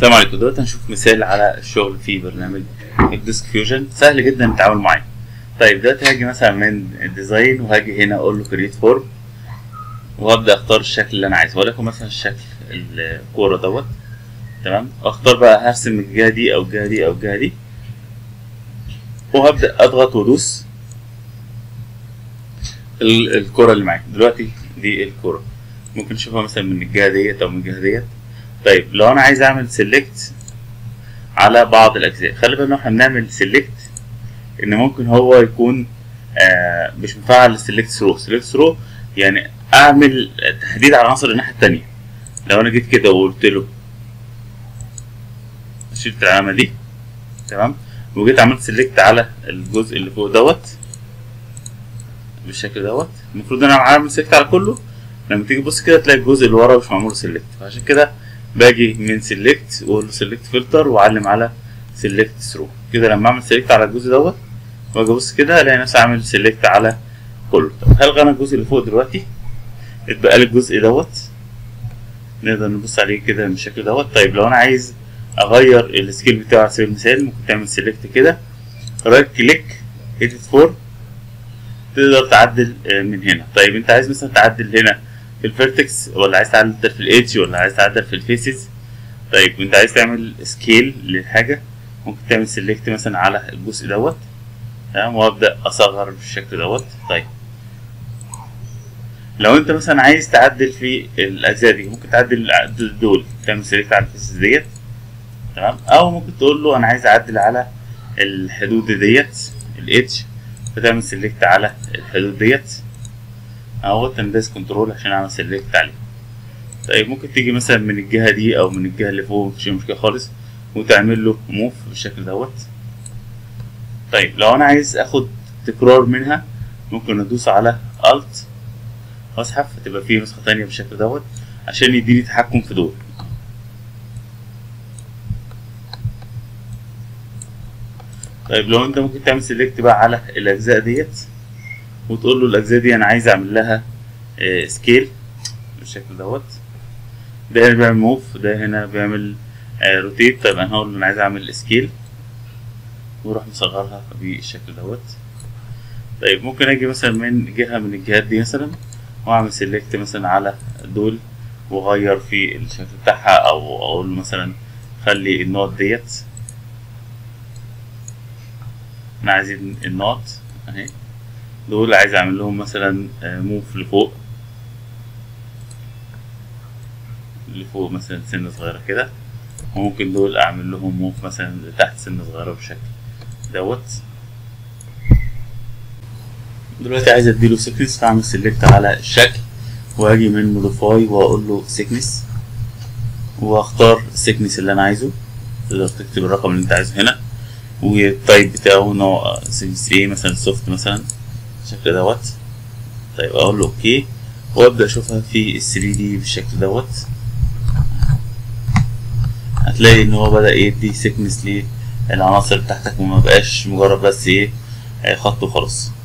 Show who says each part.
Speaker 1: السلام عليكم. دلوقتي هنشوف مثال على الشغل في برنامج الديسك فيوجن، سهل جدا التعامل معاه. طيب دلوقتي هاجي مثلا من الديزاين وهاجي هنا اقول له كريت فورم، وهبدا اختار الشكل اللي انا عايزه، ولكن مثلا الشكل الكوره دوت. تمام، اختار بقى هرسم الجهه دي او الجهه دي او الجهه دي، وهبدا اضغط وادوس الكوره اللي معايا. دلوقتي دي الكوره، ممكن نشوفها مثلا من الجهه ديت او من الجهه ديت. طيب لو انا عايز اعمل سيلكت على بعض الاجزاء، خلي بالنا احنا بنعمل سيلكت ان ممكن هو يكون مش مفعل السيلكت ثرو، يعني اعمل تحديد على عناصر الناحيه التانية. لو انا جيت كده وقلت له شلت العلامه دي، تمام، وجيت عملت سيلكت على الجزء اللي فوق دوت بالشكل دوت، المفروض ان انا عامل سيلكت على كله. لما تيجي تبص كده تلاقي الجزء اللي ورا مش معمول سيلكت، فعشان كده باجي من سيلكت واقول له سيلكت فلتر واعلم على سيلكت ثرو. كده لما اعمل سيلكت على الجزء دوت واجي ابص كده الاقي نفسي عامل سيلكت على كله. طب هلغي انا الجزء اللي فوق دلوقتي، اتبقى لي الجزء دوت نقدر نبص عليه كده بالشكل دوت. طيب لو انا عايز اغير السكيل بتاعه على سبيل المثال، ممكن تعمل سيلكت كده، رايت كليك، اديت فور، تقدر تعدل من هنا. طيب انت عايز مثلا تعدل هنا في الفيرتكس، ولا عايز تعدل في الايدج، ولا عايز تعدل في الفيسز. طيب انت عايز تعمل سكيل للحاجه، ممكن تعمل سيلكت مثلا على الجزء دوت، تمام، وابدا اصغر بالشكل دوت. طيب لو انت مثلا عايز تعدل في الاجزاء دي، ممكن تعدل دول، تعمل سيلكت على الفيسز ديت، تمام، او ممكن تقول له انا عايز اعدل على الحدود ديت الايدج، فتعمل سيلكت على الحدود ديت اهوت، تندس كنترول عشان اعمل سيلكت عليه. طيب ممكن تيجي مثلا من الجهه دي او من الجهه اللي فوق، مفيش مشكله خالص، وتعمل له موف بالشكل دوت. طيب لو انا عايز اخد تكرار منها، ممكن ادوس على الت واسحب، فتبقى فيه نسخه تانية بالشكل دوت عشان يديني تحكم في دول. طيب لو انت ممكن تعمل سيلكت بقى على الاجزاء ديت، وتقول له الاجزاء دي انا عايز اعمل لها سكيل بالشكل دوت. ده هنا بيعمل موف، ده هنا بيعمل روتيت. طيب انا هقول له انا عايز اعمل سكيل، واروح مصغرها بالشكل دوت. طيب ممكن اجي مثلا من جهه من الجهات دي مثلا، واعمل سيلكت مثلا على دول، واغير في الشكل بتاعها، او اقول له مثلا خلي النقط ديت، احنا عايزين النقط اهي، دول عايز اعمل لهم مثلا موف لفوق مثلا سنة صغيرة كده، وممكن دول اعمل لهم موف مثلا لتحت سنة صغيرة بالشكل دوت. دلوقتي عايز اديله سيكنس، فاعمل سيلكت على الشكل، واجي من موديفاي واقول له سيكنس، واختار السيكنس اللي انا عايزه. تقدر تكتب الرقم اللي انت عايزه هنا، والتايب بتاعه نوع سيكنس ايه، مثلا سوفت مثلا بالشكل دوت. طيب اقول له اوكي، وابدا اشوفها في ال 3 دي بالشكل دوت. هتلاقي ان هو بدا يدي سيكنس للعناصر بتاعتك، وما بقاش مجرد بس ايه خط وخلاص.